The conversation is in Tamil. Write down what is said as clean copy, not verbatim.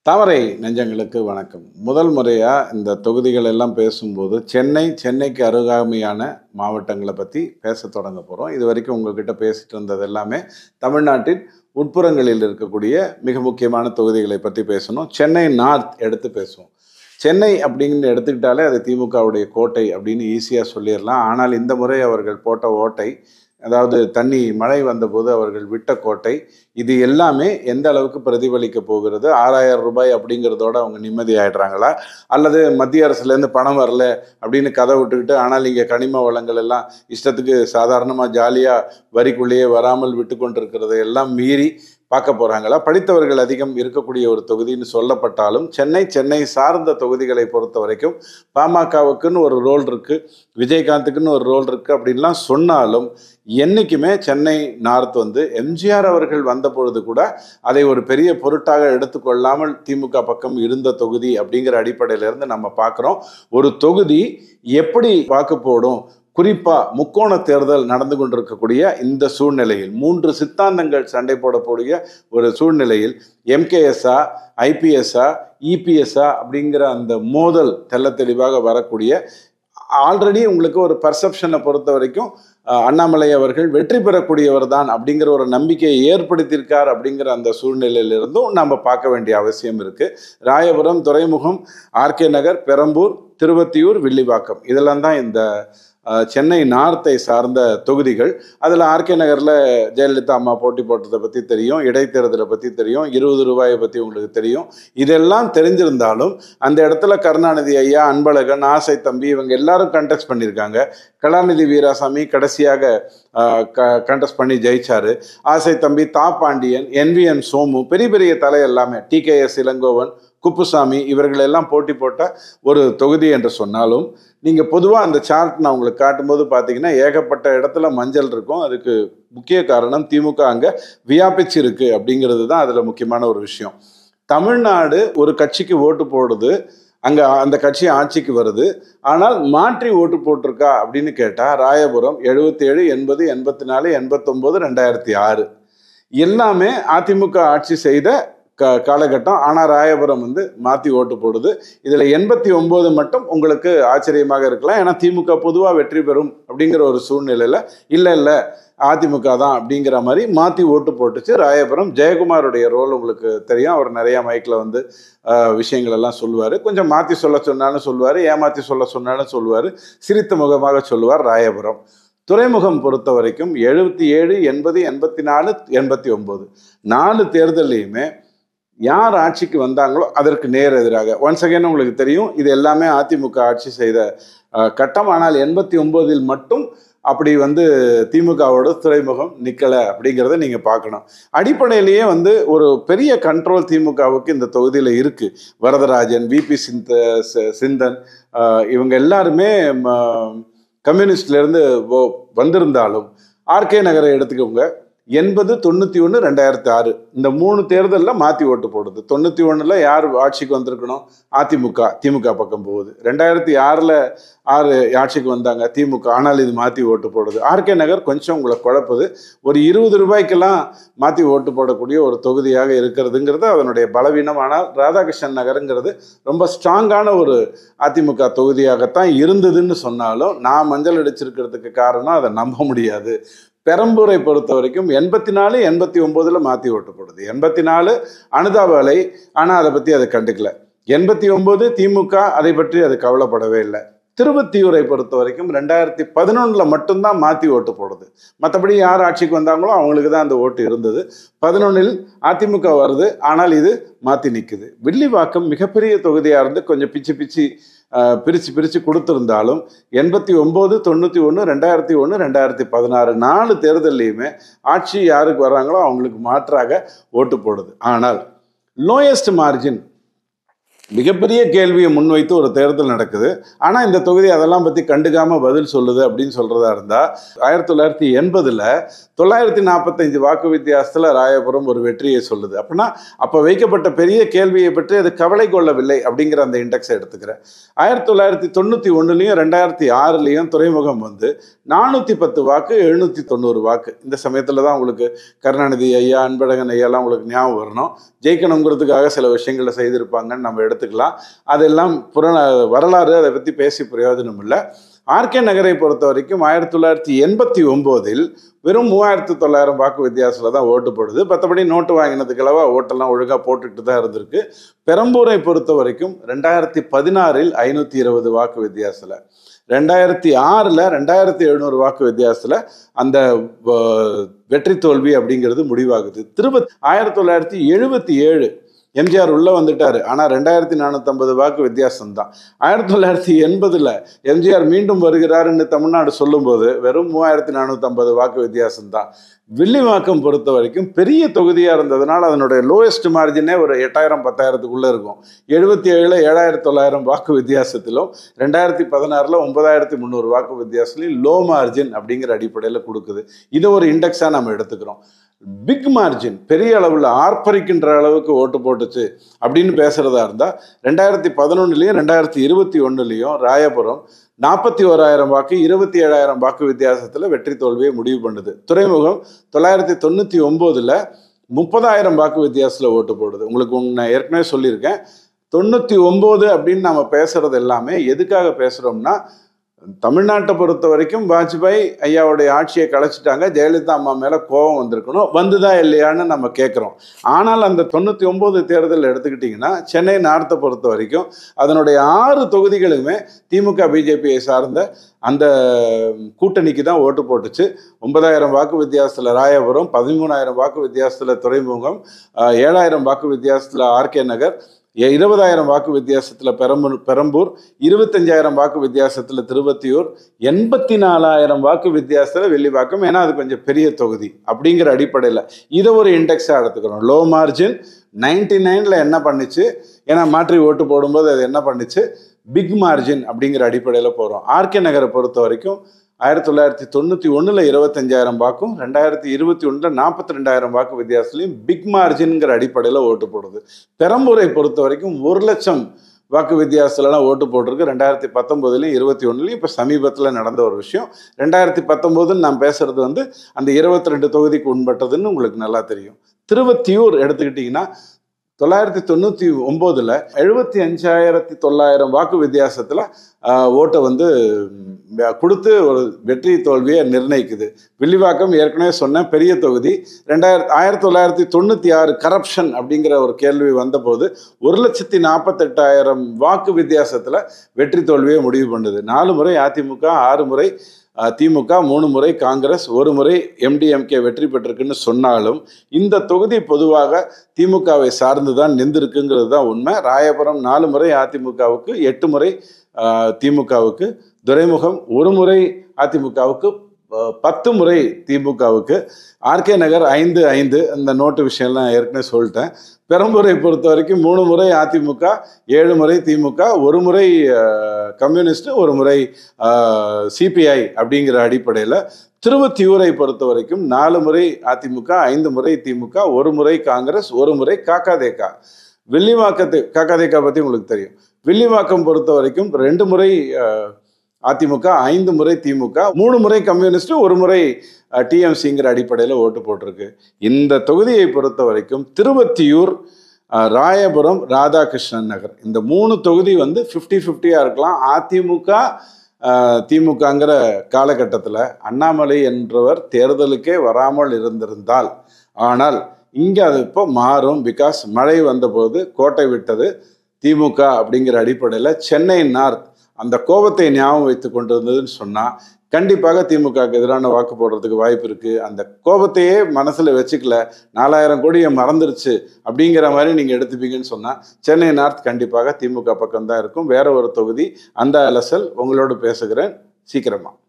தாமரை நெஞ்சங்களுக்கு வணக்கம். முதல் முறையா இந்த தொகுதிகள் எல்லாம் பேசும்போது சென்னைக்கு அருகாமையான மாவட்டங்களை பற்றி பேச தொடங்க போகிறோம். இது வரைக்கும் உங்ககிட்ட பேசிட்டு இருந்தது எல்லாமே தமிழ்நாட்டின் உட்புறங்களில் இருக்கக்கூடிய மிக முக்கியமான தொகுதிகளை பற்றி பேசணும். சென்னை நார்த் எடுத்து பேசுவோம். சென்னை அப்படின்னு எடுத்துக்கிட்டாலே அது திமுகவுடைய கோட்டை அப்படின்னு ஈஸியாக சொல்லிடலாம். ஆனால் இந்த முறை அவர்கள் போட்ட ஓட்டை, அதாவது மழை வந்தபோது அவர்கள் விட்ட கோட்டை, இது எல்லாமே எந்த அளவுக்கு பிரதிபலிக்க போகிறது? 6,000 ரூபாய் அப்படிங்கிறதோட அவங்க நிம்மதி ஆயிடுறாங்களா, அல்லது மத்திய அரசுலேருந்து பணம் வரல அப்படின்னு கதை விட்டுக்கிட்டு, ஆனால் இங்கே கனிம வளங்கள் எல்லாம் இஷ்டத்துக்கு சாதாரணமாக ஜாலியாக வரிக்குள்ளேயே வராமல் விட்டு கொண்டிருக்கிறதை எல்லாம் மீறி பார்க்க போகிறாங்களா? படித்தவர்கள் அதிகம் இருக்கக்கூடிய ஒரு தொகுதின்னு சொல்லப்பட்டாலும் சென்னை சார்ந்த தொகுதிகளை பொறுத்த வரைக்கும் பாமகவுக்குன்னு ஒரு ரோல் இருக்குது, விஜயகாந்துக்குன்னு ஒரு ரோல் இருக்குது அப்படின்லாம் சொன்னாலும் என்றைக்குமே சென்னை நார்த் எம்ஜிஆர் அவர்கள் வந்த பொழுது கூட அதை ஒரு பெரிய பொருட்டாக எடுத்துக்கொள்ளாமல் திமுக பக்கம் இருந்த தொகுதி அப்படிங்கிற அடிப்படையிலிருந்து நம்ம பார்க்குறோம். ஒரு தொகுதி எப்படி வாக்கு போடும், குறிப்பாக முக்கோண தேர்தல் நடந்து கொண்டிருக்கக்கூடிய இந்த சூழ்நிலையில் 3 சித்தாந்தங்கள் சண்டை போடக்கூடிய ஒரு சூழ்நிலையில் எம்கேஎஸ்ஆ, ஐபிஎஸ்ஆ, இபிஎஸ்ஆ அப்படிங்கிற அந்த மோதல் தெள்ள தெளிவாக வரக்கூடிய, ஆல்ரெடி உங்களுக்கு ஒரு பர்செப்ஷனை பொறுத்த வரைக்கும் அண்ணாமலை அவர்கள் வெற்றி பெறக்கூடியவர் தான் அப்படிங்கிற ஒரு நம்பிக்கையை ஏற்படுத்தியிருக்கார் அப்படிங்கிற அந்த சூழ்நிலையிலிருந்தும் நம்ம பார்க்க வேண்டிய அவசியம் இருக்குது. ராயபுரம், துறைமுகம், ஆர்கே நகர், பெரம்பூர், திருவத்தியூர், வில்லிவாக்கம் இதெல்லாம் தான் இந்த சென்னை நார்த்தை சார்ந்த தொகுதிகள். அதில் ஆர்கே நகரில் ஜெயலலிதா அம்மா போட்டி போட்டதை பற்றி தெரியும், இடைத்தேர்தலை பற்றி தெரியும், 20 ரூபாயை பற்றி உங்களுக்கு தெரியும். இதெல்லாம் தெரிஞ்சிருந்தாலும் அந்த இடத்துல கருணாநிதி ஐயா, அன்பழகன், ஆசை தம்பி இவங்க எல்லாரும் கண்டெஸ்ட் பண்ணியிருக்காங்க. கலாநிதி வீராசாமி கடைசியாக கண்டெஸ்ட் பண்ணி ஜெயிச்சாரு. ஆசை தம்பி, தா பாண்டியன், NVN சோமு, பெரிய பெரிய தலை எல்லாமே, TKS இளங்கோவன், குப்புசாமி இவர்களெல்லாம் போட்டி போட்ட ஒரு தொகுதி என்று சொன்னாலும், நீங்கள் பொதுவாக அந்த சார்ட் நான் உங்களுக்கு காட்டும்போது பார்த்தீங்கன்னா ஏகப்பட்ட இடத்துல மஞ்சள் இருக்கும். அதுக்கு முக்கிய காரணம் திமுக அங்கே வியாபிச்சிருக்கு அப்படிங்கிறது தான் அதில் முக்கியமான ஒரு விஷயம். தமிழ்நாடு ஒரு கட்சிக்கு ஓட்டு போடுது, அங்கே அந்த கட்சி ஆட்சிக்கு வருது, ஆனால் மாற்றி ஓட்டு போட்டிருக்கா அப்படின்னு கேட்டால் ராயபுரம் 77, 80, 84, 89, 2006 எல்லாமே அதிமுக ஆட்சி செய்த காலகட்டம். ஆனால் ராயபுரம் மாற்றி ஓட்டு போடுது. இதில் 89 மட்டும் உங்களுக்கு ஆச்சரியமாக இருக்கலாம், ஏன்னா திமுக பொதுவாக வெற்றி பெறும் அப்படிங்கிற ஒரு சூழ்நிலையில் இல்லை அதிமுக தான் அப்படிங்கிற மாதிரி மாற்றி ஓட்டு போட்டுச்சு ராயபுரம். ஜெயக்குமாருடைய ரோல் உங்களுக்கு தெரியும். அவர் நிறையா மைக்கில் விஷயங்கள் எல்லாம் சொல்லுவார். கொஞ்சம் மாற்றி சொல்ல சொன்னாலும் சொல்லுவார், ஏமாற்றி சொல்ல சொன்னாலும் சொல்லுவார், சிரித்த முகமாக சொல்லுவார் ராயபுரம். துறைமுகம் பொறுத்த வரைக்கும் 77, 80, 84, 89 4 தேர்தலையுமே யார் ஆட்சிக்கு வந்தாங்களோ அதற்கு நேர் எதிராக ஒன்ஸ் அகைன் உங்களுக்கு தெரியும் இது எல்லாமே அதிமுக ஆட்சி செய்த கட்டம். ஆனால் 89 மட்டும் அப்படி திமுகவோட துறைமுகம் நிற்கலை அப்படிங்கிறத நீங்கள் பார்க்கணும். அடிப்படையிலேயே ஒரு பெரிய கண்ட்ரோல் திமுகவுக்கு இந்த தொகுதியில் இருக்குது. வரதராஜன், VP சிந்தன் இவங்க எல்லாருமே கம்யூனிஸ்ட்லேருந்து வந்திருந்தாலும், ஆர்கே நகரை எடுத்துக்கோங்க, 80, 91, 2006 இந்த 3 தேர்தலில் மாற்றி ஓட்டு போடுது. 91 யார் ஆட்சிக்கு வந்திருக்கணும்? திமுக பக்கம் போகுது. 2006 ஆட்சிக்கு வந்தாங்க திமுக, ஆனால் இது மாற்றி ஓட்டு போடுது. ஆர்கே நகர் கொஞ்சம் உங்களை குழப்புது. ஒரு 20 ரூபாய்க்கெல்லாம் மாற்றி ஓட்டு போடக்கூடிய ஒரு தொகுதியாக இருக்கிறதுங்கிறது அதனுடைய பலவீனம். ஆனால் ராதாகிருஷ்ணன் நகருங்கிறது ரொம்ப ஸ்ட்ராங்கான ஒரு அதிமுக தொகுதியாகத்தான் இருந்ததுன்னு சொன்னாலும் நான் மஞ்சள் அடிச்சிருக்கிறதுக்கு காரணம் அதை நம்ப முடியாது. பெரம்பூரை பொறுத்த வரைக்கும் 84, 89 மாற்றி ஓட்டு போடுது. 84 அனுதாபலை, ஆனால் அதை பற்றி அதை கண்டுக்கல. 89 திமுக அதை பற்றி அது கவலைப்படவே இல்லை. திருவத்தியூரை பொறுத்த வரைக்கும் 2011 மட்டும்தான் மாற்றி ஓட்டு போடுது. மற்றபடி யார் ஆட்சிக்கு வந்தாங்களோ அவங்களுக்கு தான் அந்த ஓட்டு இருந்தது. 11 அதிமுக வருது, ஆனால் இது மாற்றி நிற்குது. வில்லிவாக்கம் மிகப்பெரிய தொகுதியாக இருந்து கொஞ்சம் பிரித்து கொடுத்துருந்தாலும் 89, 91, 2001, 2016 4 தேர்தல்லையுமே ஆட்சி யாருக்கு வர்றாங்களோ அவங்களுக்கு மாற்றாக ஓட்டு போடுது. ஆனால் லோயஸ்ட் மார்ஜின் மிகப்பெரிய கேள்வியை முன்வைத்து ஒரு தேர்தல் நடக்குது. ஆனால் இந்த தொகுதி அதெல்லாம் பற்றி கண்டுக்காமல் பதில் சொல்லுது அப்படின்னு சொல்கிறதா இருந்தால் 1980ல் 945 வாக்கு வித்தியாசத்தில் ராயபுரம் ஒரு வெற்றியை சொல்லுது. அப்படின்னா அப்போ வைக்கப்பட்ட பெரிய கேள்வியை பற்றி அது கவலை கொள்ளவில்லை அப்படிங்கிற அந்த இண்டெக்ஸை எடுத்துக்கிறேன். 1991லையும் 2006லையும் துறைமுகம் வந்து 410 வாக்கு 790 வாக்கு. இந்த சமயத்தில் தான் உங்களுக்கு கருணாநிதி ஐயா, அன்பழகன் ஐயாலாம் உங்களுக்கு ஞாபகம் வரணும். ஜெயிக்கணுங்கிறதுக்காக சில விஷயங்களை செய்திருப்பாங்கன்னு நம்ம எடுத்துக்கலாம். அதெல்லாம் வரலாறு, அதை பற்றி பேசி பிரயோஜனம் இல்லை. ஆர்கே நகரை பொறுத்த வரைக்கும் 1989ல் வெறும் 3900 வாக்கு வித்தியாசத்தில் தான் ஓட்டு போடுது. மற்றபடி நோட்டு வாங்கினதுக்களவா ஓட்டெல்லாம் ஒழுங்காக போட்டுக்கிட்டு தான் இருந்திருக்கு. பெரம்பூரை பொறுத்த வரைக்கும் 2016ல் 520 வாக்கு வித்தியாசத்தில், 2006ல் 2700 வாக்கு வித்தியாசத்தில் அந்த வெற்றி தோல்வி அப்படிங்கிறது முடிவாகுது. திரும்ப 1977 எம்ஜிஆர் உள்ள வந்துட்டாரு. ஆனால் 2450 வாக்கு வித்தியாசம் தான். 1980ல் எம்ஜிஆர் மீண்டும் வருகிறாருன்னு தமிழ்நாடு சொல்லும்போது வெறும் 3450 வாக்கு வித்தியாசம் தான். வில்லிவாக்கம் பொறுத்த வரைக்கும் பெரிய தொகுதியாக இருந்ததுனால அதனுடைய லோயஸ்ட் மார்ஜினே ஒரு 8000 10,000க்குள்ளே இருக்கும். 77ல் 7900 வாக்கு வித்தியாசத்திலும் 2016ல் 9300 வாக்கு வித்தியாசத்துலையும் லோ மார்ஜின் அப்படிங்கிற அடிப்படையில் கொடுக்குது. இதை ஒரு இண்டெக்ஸாக நம்ம எடுத்துக்கிறோம். பிக் மார்ஜின், பெரிய அளவில் ஆர்ப்பரிக்கின்ற அளவுக்கு ஓட்டு போட்டுச்சு அப்படின்னு பேசுகிறதா இருந்தால் 2011லையும் 2021லையும் ராயபுரம் 41,000 வாக்கு 27,000 வாக்கு வித்தியாசத்தில் வெற்றி தோல்வியை முடிவு பண்ணுது. துறைமுகம் 999ல் 30,000 வாக்கு வித்தியாசத்தில் ஓட்டு போடுது. உங்களுக்கு நான் ஏற்கனவே சொல்லியிருக்கேன், 99 அப்படின்னு நம்ம பேசுறது எல்லாமே எதுக்காக பேசுகிறோம்னா, தமிழ்நாட்டை பொறுத்த வரைக்கும் வாஜ்பாய் ஐயாவுடைய ஆட்சியை கலைச்சிட்டாங்க, ஜெயலலிதா அம்மா மேலே கோபம் வந்திருக்கணும், வந்துதா இல்லையான்னு நம்ம கேட்குறோம். ஆனால் அந்த 99 தேர்தல் எடுத்துக்கிட்டிங்கன்னா சென்னை நார்த்தை பொறுத்த வரைக்கும் அதனுடைய 6 தொகுதிகளுமே திமுக பிஜேபியை சார்ந்த அந்த கூட்டணிக்கு தான் ஓட்டு போட்டுச்சு. 9,000 வாக்கு வித்தியாசத்தில் ராயபுரம், 13,000 வாக்கு வித்தியாசத்தில் துறைமுகம், 7,000 வாக்கு வித்தியாசத்தில் ஆர்கே நகர், 20,000 வாக்கு வித்தியாசத்தில் பெரம்பூர், 25,000 வாக்கு வித்தியாசத்தில் திருவத்தியூர், 84,000 வாக்கு வித்தியாசத்தில் வில்லிவாக்கம். ஏன்னா அது கொஞ்சம் பெரிய தொகுதி அப்படிங்கிற அடிப்படையில் இதை ஒரு இண்டெக்ஸாக எடுத்துக்கிறோம். லோ மார்ஜின் 99ல் என்ன பண்ணிச்சு, ஏன்னா மாற்றி ஓட்டு போடும்போது அது என்ன பண்ணிச்சு, பிக் மார்ஜின் அப்படிங்கிற அடிப்படையில் போகிறோம். ஆர்கே நகரை பொறுத்த வரைக்கும் 1991ல் 25,000 வாக்கும் 2021ல் 42,000 வாக்கு வித்தியாசத்துலையும் பிக் மார்ஜின்ங்கிற அடிப்படையில் ஓட்டு போடுது. பெரம்பூரை பொறுத்த வரைக்கும் 1,00,000 வாக்கு வித்தியாசத்துலலாம் ஓட்டு போட்டிருக்கு. 2019லையும் 21லையும் இப்போ சமீபத்தில் நடந்த ஒரு விஷயம். 2019ன்னு நான் பேசுறது வந்து அந்த 22 தொகுதிக்கு உட்பட்டதுன்னு உங்களுக்கு நல்லா தெரியும். திருவத்தியூர் எடுத்துக்கிட்டிங்கன்னா 999ல் 75,900 வாக்கு வித்தியாசத்தில் ஓட்டை வந்து கொடுத்து ஒரு வெற்றி தோல்வியை நிர்ணயிக்குது. வில்லிவாக்கம் ஏற்கனவே சொன்ன பெரிய தொகுதி. 1996 கரப்ஷன் அப்படிங்கிற ஒரு கேள்வி வந்தபோது 1,48,000 வாக்கு வித்தியாசத்தில் வெற்றி தோல்வியை முடிவு பண்ணுது. 4 முறை அதிமுக, 6 முறை திமுக, 3 முறை காங்கிரஸ், 1 முறை MDMK வெற்றி பெற்றிருக்குன்னு சொன்னாலும் இந்த தொகுதி பொதுவாக திமுகவை சார்ந்து தான் நின்றுருக்குங்கிறது தான் உண்மை. ராயபுரம் 4 முறை அதிமுகவுக்கு, 8 முறை திமுகவுக்கு, துறைமுகம் 1 முறை அதிமுகவுக்கு, 10 முறை திமுகவுக்கு, ஆர்கே நகர் 5-5. இந்த நோட்டு விஷயம்லாம் ஏற்கனவே சொல்லிட்டேன். பெரம்பூரை பொறுத்த வரைக்கும் 3 முறை அதிமுக, 7 முறை திமுக, 1 முறை கம்யூனிஸ்ட், 1 முறை CPI அப்படிங்கிற அடிப்படையில். திருவத்தியூரை பொறுத்த வரைக்கும் 4 முறை அதிமுக, 5 முறை திமுக, 1 முறை காங்கிரஸ், 1 முறை காக்காதேகா. காக்காதேகா பற்றி உங்களுக்கு தெரியும். வில்லிவாக்கம் பொறுத்த வரைக்கும் 2 முறை அதிமுக, 5 முறை திமுக, 3 முறை கம்யூனிஸ்ட், 1 முறை TMCங்கிற அடிப்படையில் ஓட்டு போட்டிருக்கு. இந்த தொகுதியை பொறுத்த வரைக்கும் திருவத்தியூர், ராயபுரம், ராதாகிருஷ்ணன் நகர், இந்த 3 தொகுதி வந்து 50-50 இருக்கலாம். அதிமுக திமுகங்கிற காலகட்டத்தில் அண்ணாமலை என்றவர் தேர்தலுக்கே வராமல் இருந்திருந்தால், ஆனால் இங்கே அது இப்போ மாறும். பிகாஸ் மழை வந்தபோது கோட்டை விட்டது திமுக அப்படிங்கிற அடிப்படையில் சென்னை நார்த் அந்த கோபத்தை ஞாபகம் வைத்து கொண்டு இருந்ததுன்னு சொன்னால் கண்டிப்பாக திமுகவுக்கு எதிரான வாக்கு போடுறதுக்கு வாய்ப்பு இருக்குது. அந்த கோபத்தையே மனசில் வச்சுக்கல, 4,000 கோடியை மறந்துருச்சு அப்படிங்கிற மாதிரி நீங்கள் எடுத்துப்பீங்கன்னு சொன்னால் சென்னை நார்த் கண்டிப்பாக திமுக பக்கம்தான் இருக்கும். வேற ஒரு தொகுதி அந்த அலசல் உங்களோடு பேசுகிறேன் சீக்கிரமாக.